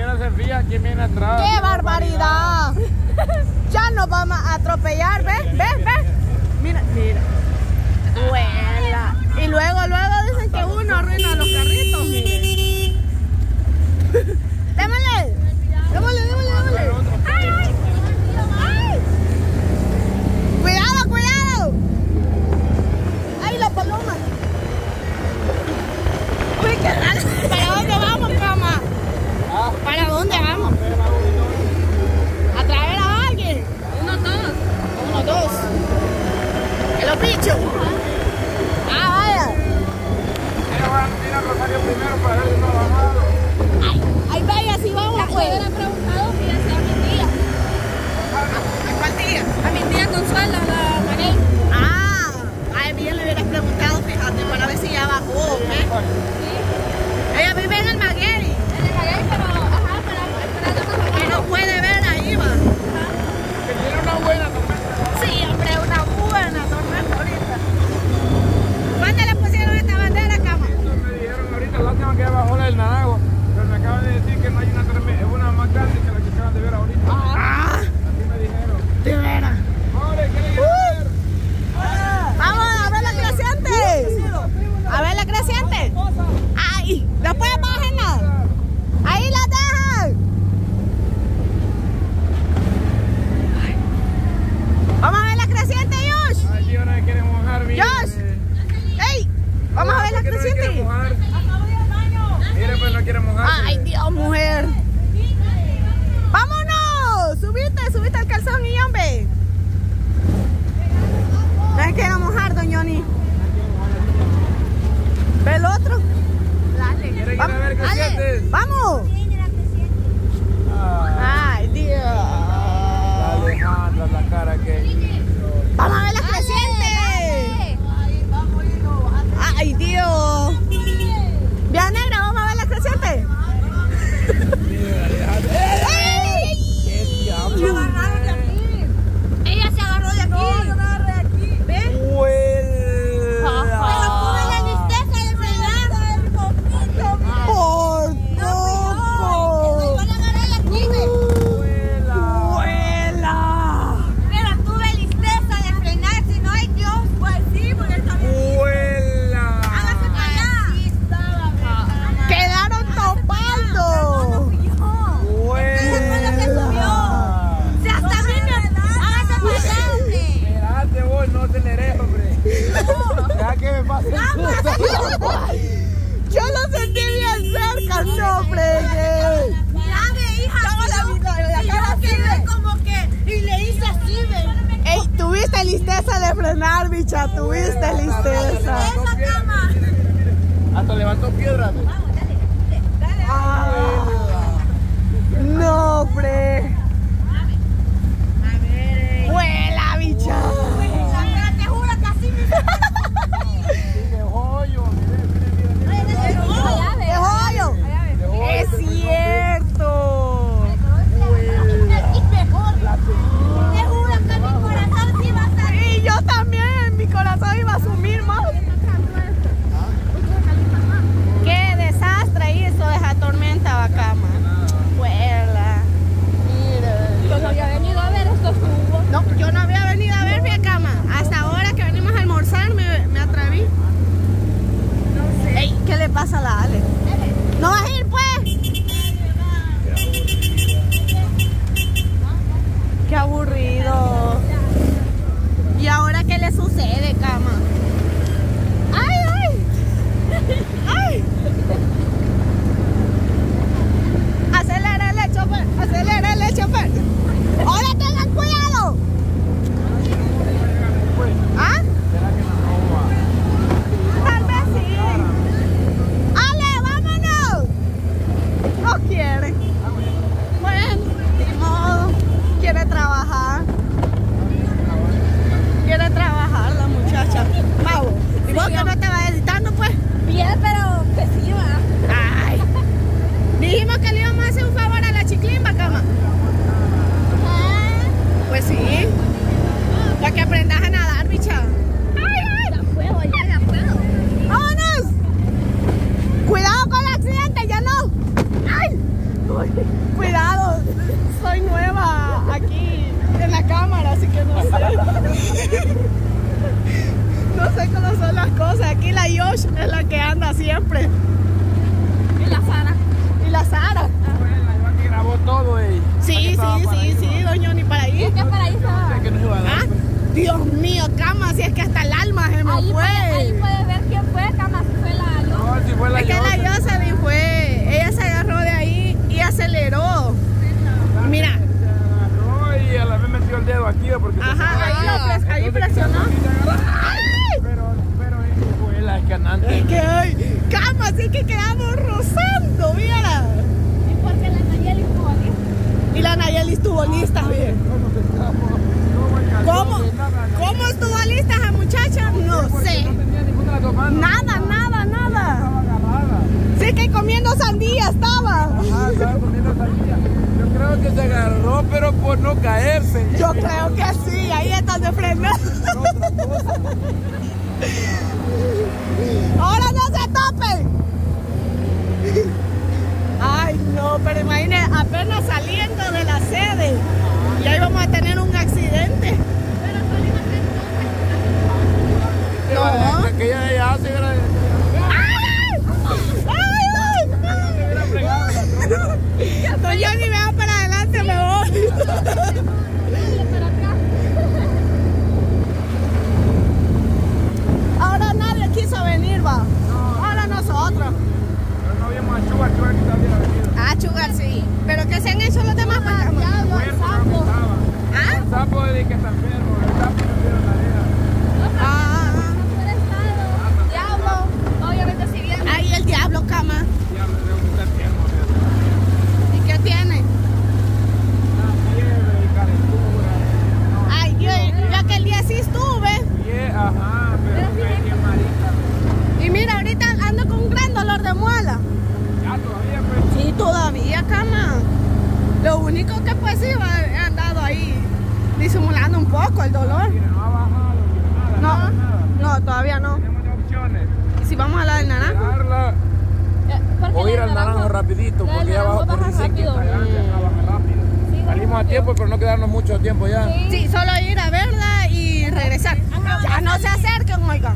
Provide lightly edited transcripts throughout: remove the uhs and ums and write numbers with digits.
siquiera se fija quién viene atrás. ¡Qué barbaridad! Ya nos vamos a atropellar, ¿ves? Mira. Vuela. Y luego dicen que uno arruina los carritos, mire. Démosle. ¡Ay! Cuidado. ¡Ay, la paloma! Uy, qué raro. ¿Para dónde vamos, cama? ¿Para dónde vamos? ¿A traer a alguien? Uno, dos. ¿Que los bichos? Vaya. Tira Rosario primero para ver si no bajado. Ay, vaya, si vamos, pues. Me hubieran preguntado, fíjense, a mi tía. ¿A cuál tía? A mi tía Consuela, la María. Ay, bien le hubieras preguntado, fíjate, para ver si ya bajó, ¿eh? Sí. Ella vive en el Maguey. En el Maguey, pero, esperando Y no puede ver ahí, va. Que tiene una buena tormenta. Sí, hombre, una buena tormenta ahorita. ¿Cuándo le pusieron esta bandera, cama? Eso me dijeron ahorita, la última que bajó la del Naranjo. Pero me acaban de decir que no hay una tormenta, es una más grande que la que acaban de ver ahorita. Así me dijeron. De veras. Pobre, ¿qué le quieren ver? Vamos a ver la creciente. A ver la creciente. Ay, después bájenla. Ahí la dejan. Ay. Vamos a ver la creciente, Josh. Ay, yo no me quieren mojar, mire. Josh. Ey, vamos a ver la ¿Por qué no me quieren creciente. mojar? Mire, pues no quieren mojar. Ay, Dios, mujer. Vámonos. Subiste al calzón y hombre. No se quiera mojar, don Johnny. ¿Ve el otro? Dale. ¿Quiere ir a ver Dale. crecientes? Vamos. Ay, Dios. Alejandra, la cara que... Vamos a ver la creciente. Ay, Dios. Vía negra, vamos a ver la creciente. ¿Qué diablo? Ella se agarró de aquí. No, yo me agarré de aquí. ¿Ves? Pero tuve la tristeza de frenar. Por poco. Yo le agarré de aquí, ¿ves? Vuela. Pero tuve tristeza de frenar. Si no hay Dios, pues sí, porque está bien. ¡Vuela! Hágase para allá. Así estaba, Quedaron topando. Si hasta a mí me... Hágase para allá, hombre. Espérate vos, no aceleré, hombre. Deja que me pase Yo lo sentí bien cerca, no fregué. Mira, hija, la cara quedé como que... Y le hice así, ve. Ey, tuviste listeza de frenar, bicha, tuviste listeza. Esa cama. Hasta levantó piedras. No, fre. Vuela, bicha. Te juro que así me... ¡Qué joyo! Mire. ¡Qué joyo! Es cierto. Te juro que mi corazón sí va a salir. Y yo también, mi corazón iba a sumir más. Qué desastre hizo esa tormenta, Bacama. Vuela. Mira. Yo no había venido a ver estos jugos. No, yo no había venido a ver, Bacama. Hasta ahora que venimos a almorzar me atreví. No sé. Ey, ¿qué le pasa a la Ale? ¿No vas a ir, pues? Qué aburrido. ¿Y ahora qué le sucede, cama? ¡Ay! ¡Ay! ¡Acelérale, chofer! ¡Acelérale, chofer! ¡Ahora tengan cuidado! ¿Ah? ¿Será que nos roba? Tal vez sí. ¡Ale, vámonos! No quiere. Bueno, ni modo. Quiere trabajar. Quiere trabajar la muchacha. Cuidado, soy nueva aquí en la cámara, así que no sé. No sé cómo son las cosas. Aquí la Yosh es la que anda siempre. Y la Sara. Y la Sara. Aquí grabó todo, Sí, doña, ni para ahí. ¿Qué para ahí estaba? Que nos iba a dar. Ah, Dios mío, cama, si es que hasta el alma se me Ahí fue. puede ver quién fue, Cama, si fue la Yo. No, si fue la Es que la Yosa. Jocelyn fue, ella se agarró de ahí y aceleró. Mira. Se agarró y a la vez metió el dedo aquí porque se Ajá, fue. ahí presionó. Pero fue la escanante. Es que ay, cama, así que quedamos rozando, mira. ¿Y por qué la Nayeli estuvo aquí? Y la Nayeli estuvo lista, bien. ¿Cómo estuvo lista esa muchacha? No sé. No tenía ninguna de las dos manos. Nada. Estaba agarrada. Sí que comiendo sandía estaba. Ajá, estaba comiendo sandía. Yo creo que se agarró, pero por no caerse. Yo creo que sí, ahí estás de frenar. Ahora no se topen. Ay, no, pero imagínate, apenas saliendo de la sede y ahí vamos a tener un accidente. Pero salimos en No. Aquella de allá se hubiera... No, yo ni me voy para adelante, me voy. para acá. Ahora nadie quiso venir, va. Ahora nosotros. Pero no vimos a Chuga que también ha venido. Ah, Chugar, sí. ¿Pero qué se han hecho los demás para acá? Diablo, el sapo. ¿Ah? El sapo de que está enfermo, el sapo no vieron la arena. Ah. Diablo, obviamente si bien. Ahí el diablo, cama. Ya me veo que está enfermo. ¿Y qué tiene? La fiebre y calentura. Ay, yo aquel día sí estuve. Ajá, pero venía marita. Y mira, ahorita ando con un gran dolor de muela. Ya todavía, pues. Sí, todavía, cama. Lo único que pues sí, he andado ahí disimulando un poco el dolor. Mira, no ha bajado, nada, nada. No, todavía no. Tenemos dos opciones. ¿Y si vamos a la del naranjo? Darla o ir al naranjo rapidito, La del porque ya naranjo abajo por baja dicen que rápido. está grande, acá baja rápido. Sí, Salimos a tiempo, pero no quedarnos mucho tiempo ya. Sí, solo ir a verla y regresar. Ya no se acerquen, oigan.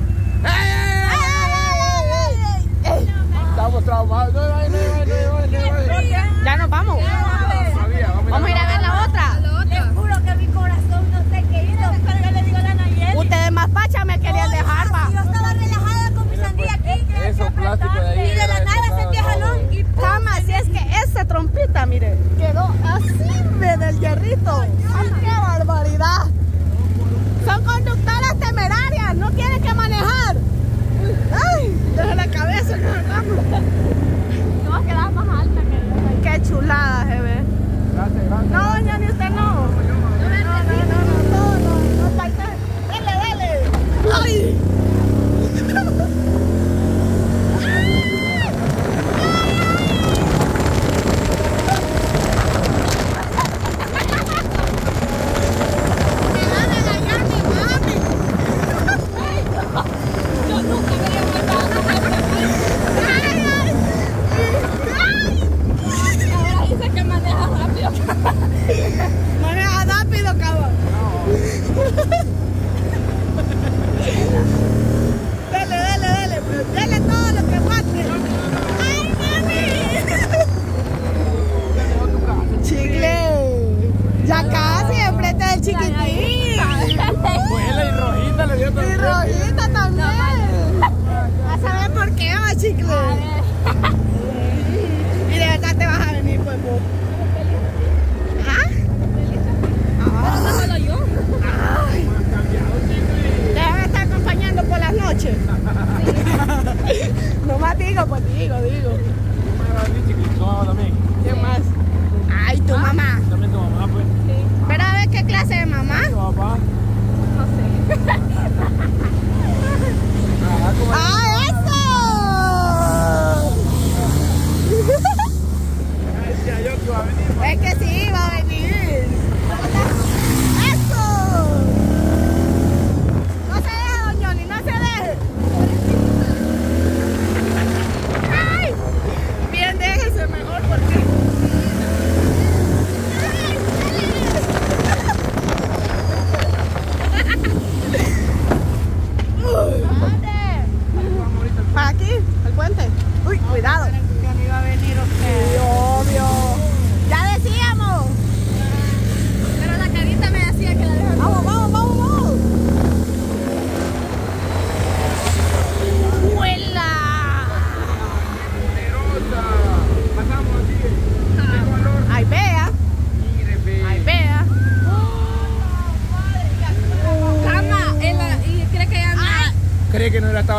Estamos traumados. No, Ya nos vamos. todavía, Vamos a ir a ver la otra. Les juro que mi corazón no sé qué hizo, pero yo le digo a la Nayeli. Ustedes más pacha me querían dejar, va. Yo estaba relajada con mi sandía aquí. Esos plásticos de ahí. Y de la nada sentí jalón y ¡pum! Cama, si es que esa trompita, mire, quedó así del hierrito. ¡Ay, qué barbaridad! Son conductoras temerarias, no tienen que manejar. ¡Ay! Desde la cabeza, no, No va a quedar más alta que yo. ¡Qué chulada se ve! Gracias, gracias. No, doña, ni usted no. No, paisa. Dale. ¡Ay! Yo nunca me había mandado Ahora dice que maneja rápido. Maneja rápido, cabrón. Dale, pues, dale todo lo que aguante. ¡Ay, mami! Chicle. Ya casi, enfrente del chiquitín. Vuela y rojita le dio Y también. rojita también. A saber por qué va, chicle. Y de verdad te vas a venir, pues, vos. ¿Ah? Solo yo. Ay. Te van a estar acompañando por las noches. No más digo, pues digo. ¿Quién más? Ay, tu mamá. También tu mamá, pues. Pero a ver qué clase de mamá. Tu papá. No sé. Ajá, como ¡Ah, eso! decía yo que iba a venir. Es que sí, va a venir. ¡Eso! No se deje, don Johnny, no se deje. ¡Ay! Bien, déjese mejor porque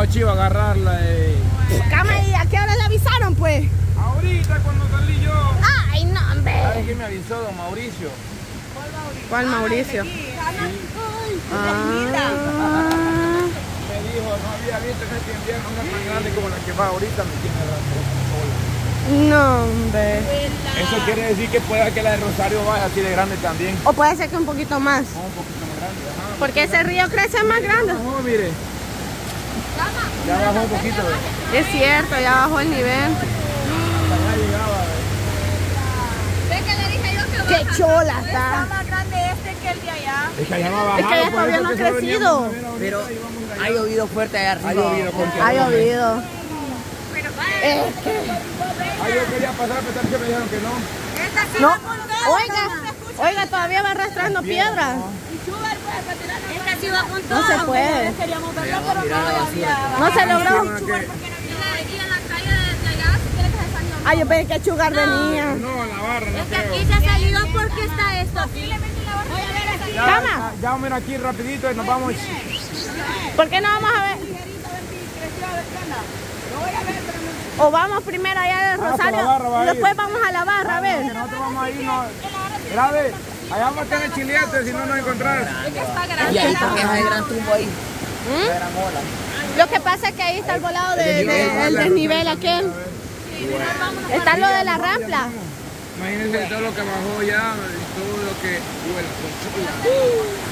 más chivo agarrarla. Cama, ¿y a qué hora le avisaron, pues? Ahorita cuando salí yo. Ay, no, ¿Sabe hombre. quién me avisó? Don Mauricio. ¿Cuál Mauricio? Me dijo, no había visto en este invierno una tan grande como la que va ahorita, me tiene sola. No, hombre. Eso quiere decir que pueda que la de Rosario vaya así de grande también. O puede ser que un poquito más. Un poquito más grande, ajá. Porque ese río crece más grande. No, mire. Ya bajó un poquito. Es cierto, ya bajó el nivel. Ya llegaba. ¿Ves que le dije yo que Qué chola está está. más grande este que el de allá? Es que allá no ha bajado. Es que allá por todavía eso no ha que solo crecido. veníamos a ver ahorita Pero y vamos allá. ha llovido fuerte allá arriba. Ha llovido fuerte. Ha llovido. Pero Ay, yo quería pasar a pensar que me dijeron que no. esta sí No, va con todo. oiga, todavía va arrastrando piedras. Esta sí va con todo. No se puede. Queríamos verla, pero no había. No se logró. Y en la calle de allá, si quiere que se salió. Ay, yo pensé que Chugar venía. No, la barra, no Es que aquí creo. se ha salido porque está esto. Posiblemente la barra. Voy a ver aquí. Cama. Ya vamos a ir aquí rapidito y nos vamos. ¿Por qué no vamos a ver? O vamos primero allá de por Rosario la barra va a y ir. después vamos a la barra, a ver. Nosotros vamos a irnos. Grave, allá vamos a tener chilientes si no nos encontramos. Y ahí también hay gran tumbo ahí. ¿Mm? Lo que pasa es que ahí está el volado del desnivel aquel. Está lo de la rampla. Imagínense todo lo que bajó ya y todo lo que huele con chola.